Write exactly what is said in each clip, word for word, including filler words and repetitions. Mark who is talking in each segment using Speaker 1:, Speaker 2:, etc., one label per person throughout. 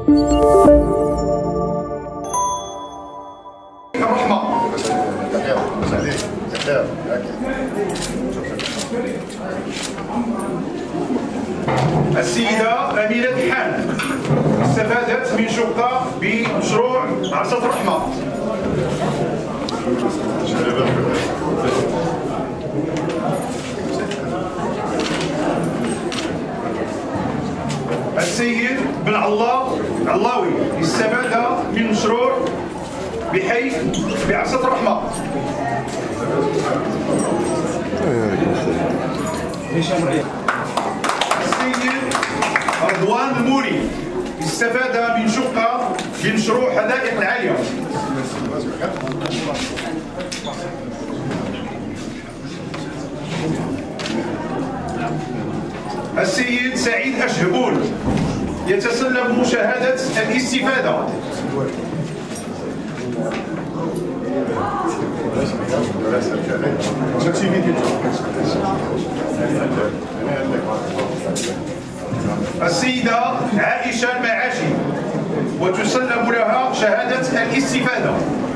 Speaker 1: السيدة أمينة حان استفادت من شقة بمشروع عرصة الرحمة. السيد بن الله علاوي استفاد من مشروع بحي بعرصة الرحمة. السيد رضوان الموري استفاد من شقة بمشروع حدائق العالية. السيد سعيد أشهبول يتسلم شهادة الاستفادة. السيدة عائشة المعاشي وتسلم لها شهادة الاستفادة.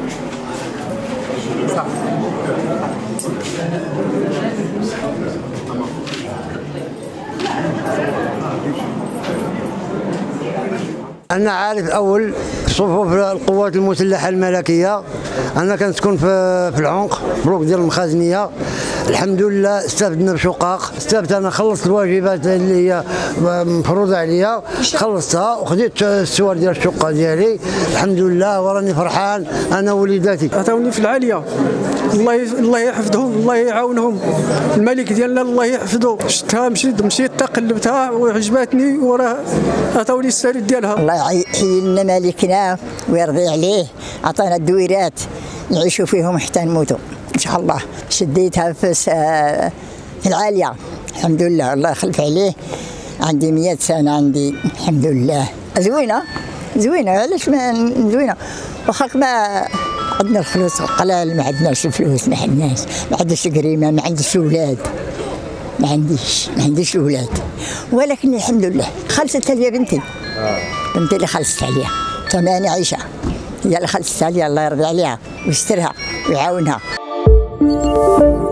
Speaker 2: أنا عارف أول صفوف القوات المسلحة الملكية، أنا كنسكن في في العنق بلوك ديال المخازنية. الحمد لله استفدنا بشقق، استفدت أنا خلصت الواجبات اللي هي مفروضة عليا، خلصتها وخديت السوار ديال الشقة ديالي الحمد لله، وراني فرحان أنا ووليداتي.
Speaker 3: عطاوني في العالية، الله الله يحفظهم الله يعاونهم، الملك ديالنا الله يحفظه. شفتها مشيت مشيت قلبتها وعجبتني وراه عطاوني السريد ديالها.
Speaker 4: الله يحيي لنا ملكنا ويرضي عليه، عطانا الدويرات نعيشوا فيهم حتى نموتوا ان شاء الله. شديتها في في العاليه الحمد لله، الله يخلف عليه. عندي مئة سنه عندي الحمد لله. زوينه زوينه، علاش ما زوينه؟ واخا ما عندنا الفلوس قلال، ما عندناش الفلوس، ما عندناش ما عندناش القريمه، ما عنديش الاولاد، ما عنديش ما عنديش الاولاد، ولكن الحمد لله خلصت عليا بنتي. بنتي اللي خلصت عليها، تماني عيشه هي اللي خلصت عليها، الله يرضي عليها ويسترها ويعاونها.